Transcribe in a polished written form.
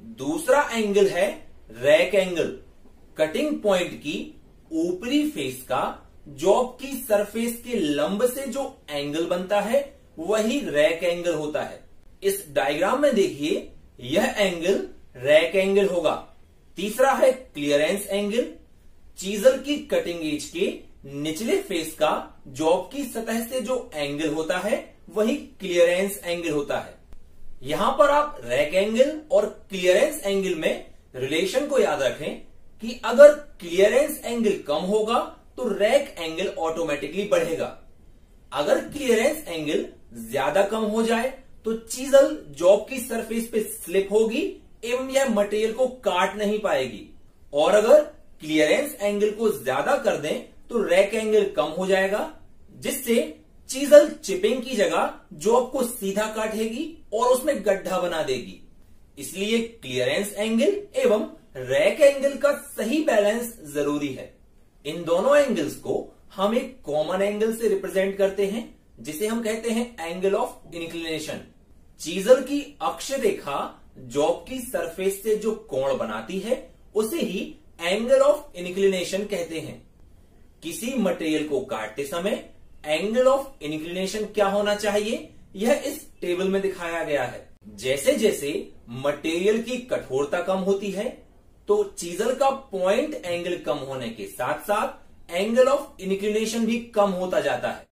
दूसरा एंगल है rack angle. Cutting point की ऊपरी फेस का जॉब की सरफेस के लंब से जो एंगल बनता है वही रैक एंगल होता है। इस डायग्राम में देखिए, यह एंगल रैक एंगल होगा। तीसरा है क्लियरेंस एंगल। चीजल की कटिंग एज के निचले फेस का जॉब की सतह से जो एंगल होता है वही क्लियरेंस एंगल होता है। यहां पर आप रैक एंगल और क्लियरेंस एंगल में रिलेशन को याद रखें कि अगर क्लियरेंस एंगल कम होगा तो रैक एंगल ऑटोमेटिकली बढ़ेगा। अगर क्लियरेंस एंगल ज्यादा कम हो जाए तो चीजल जॉब की सरफेस पे स्लिप होगी एवं यह मटेरियल को काट नहीं पाएगी। और अगर क्लियरेंस एंगल को ज्यादा कर दें तो रैक एंगल कम हो जाएगा, जिससे चीजल चिपिंग की जगह जॉब को सीधा काटेगी और उसमें गड्ढा बना देगी। इसलिए क्लियरेंस एंगल एवं रैक एंगल का सही बैलेंस जरूरी है। इन दोनों एंगल्स को हम एक कॉमन एंगल से रिप्रेजेंट करते हैं जिसे हम कहते हैं एंगल ऑफ इंक्लिनेशन। चीजल की अक्ष रेखा जॉब की सरफेस से जो कोण बनाती है उसे ही एंगल ऑफ इंक्लिनेशन कहते हैं। किसी मटेरियल को काटते समय एंगल ऑफ इंक्लिनेशन क्या होना चाहिए यह इस टेबल में दिखाया गया है। जैसे जैसे मटेरियल की कठोरता कम होती है तो चीजल का पॉइंट एंगल कम होने के साथ साथ एंगल ऑफ इंक्लिनेशन भी कम होता जाता है।